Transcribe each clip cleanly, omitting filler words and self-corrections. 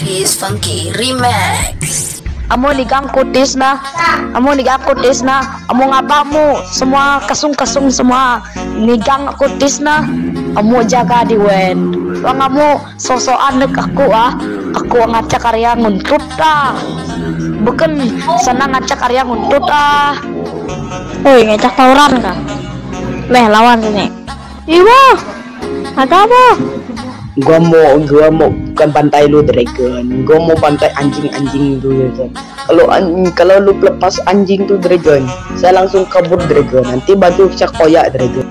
is Funky Remix. Amo nigang kutis na, amo ngapamu semua kasung semua nigang kutis na, amo jaga di wen. Wang amo sosokan dek aku ngacak karya nguntut bukan senang ngacak karya nguntut Woi ngecak tawuran kah? Meh lawan sini. Iwa, ada apa? Gua mau bukan pantai lu dragon, gua mau pantai anjing dulu kan. Kalau lu lepas anjing tuh dragon, saya langsung kabur dragon, nanti baju cak koyak dragon.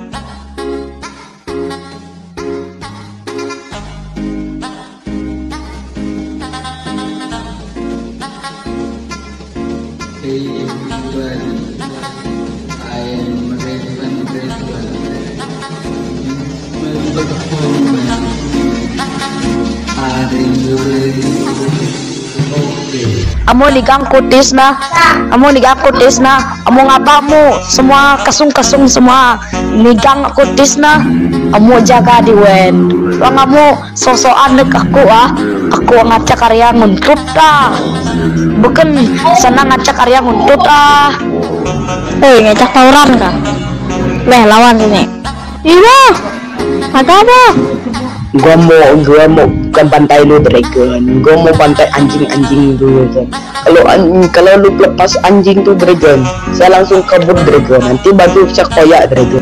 Amo nigang kutis na, amo ngapamu semua kasung semua nigang kutis na, amo jaga di wen. Wang amo sosokan dek aku ngacak karya nguntut bukan senang ngacak karya nguntut Woi ngecak tawuran kah? Meh lawan sini. Iwa, ada apa? Gua mau bukan pantai lu dragon, gua mau pantai anjing dulu kan. Kalau lu lepas anjing tuh dragon, saya langsung kabur dragon, nanti baju cak koyak dragon.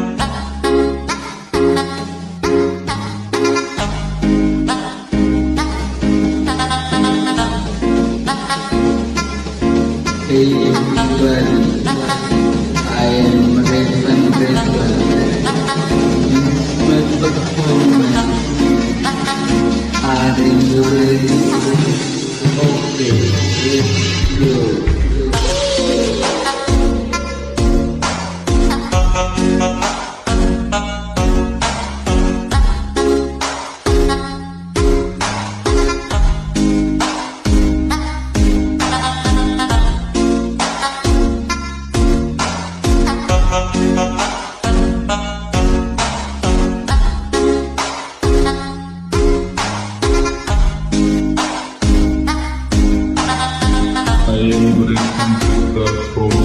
I am breaking the